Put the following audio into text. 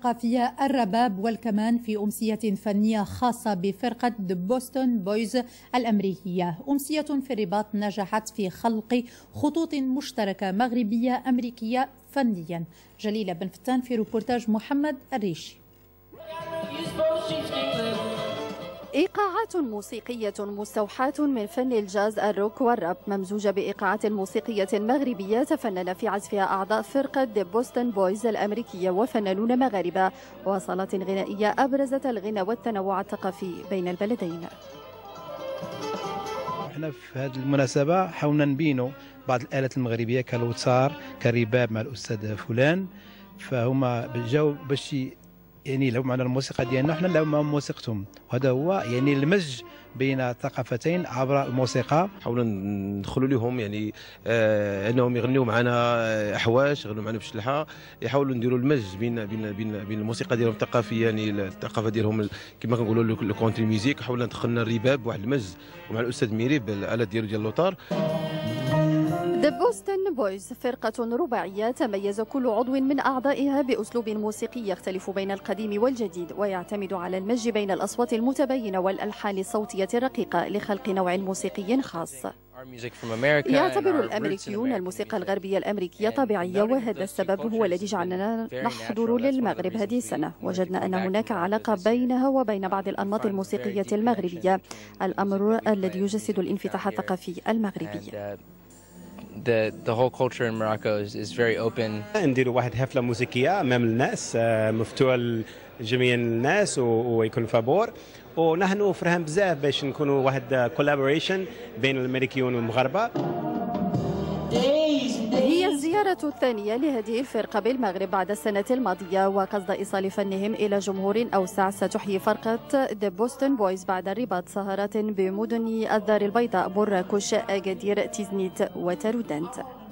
الثقافية الرباب والكمان في أمسية فنية خاصة بفرقة بوستون بويز الأمريكية. أمسية في الرباط نجحت في خلق خطوط مشتركة مغربية أمريكية فنيا. جليلة بن فتان في روبورتاج محمد الريشي. إيقاعات موسيقية مستوحاة من فن الجاز الروك والراب ممزوجة بإيقاعات موسيقية مغربية تفنن في عزفها أعضاء فرقة بوستون بويز الأمريكية وفنانون مغاربة، وصالات غنائية أبرزت الغنى والتنوع الثقافي بين البلدين. احنا في هذه المناسبة حاولنا نبينوا بعض الآلات المغربية كالوتار كالرباب مع الأستاذ فلان، فهما جاوا باش يعني لو معنا الموسيقى ديالنا حنا نلعبوا معهم موسيقتهم، وهذا هو يعني المزج بين الثقافتين عبر الموسيقى. حاولنا ندخلوا لهم يعني انهم يغنيوا معنا احواش، يغنيوا معنا بشلحه، يحاولوا نديروا المزج بين الموسيقى ديالهم الثقافيه، يعني الثقافه ديالهم كما كنقولوا لو كونتري ميوزيك. حاولنا دخلنا الرباب واحد المزج، ومع الاستاذ ميريب الاله ديالو ديال اللوطار. بوستون بويز فرقة رباعية تميز كل عضو من أعضائها بأسلوب موسيقي يختلف بين القديم والجديد، ويعتمد على المزج بين الأصوات المتباينة والألحان الصوتية الرقيقة لخلق نوع موسيقي خاص. يعتبر الأمريكيون الموسيقى الغربية الأمريكية طبيعية، وهذا السبب هو الذي جعلنا نحضر للمغرب هذه السنة. وجدنا أن هناك علاقة بينها وبين بعض الأنماط الموسيقية المغربية، الأمر الذي يجسد الانفتاح الثقافي المغربي. The whole culture in Morocco is very open. نديروا واحد حفلة موسيقية أمام الناس مفتوحة لجميع الناس ويكون فابور، ونحن فرحان بزاف باش نكونوا واحد كولابوريشن بين الأمريكيون والمغاربة. هي الزيارة الثانية لهذه الفرقة بالمغرب بعد السنة الماضية، وقصد إيصال فنهم إلى جمهور أوسع. ستحيي فرقة بوستون بويز بعد الرباط سهرات بمدن الدار البيضاء، مراكش، أكادير، تيزنيت وتارودانت.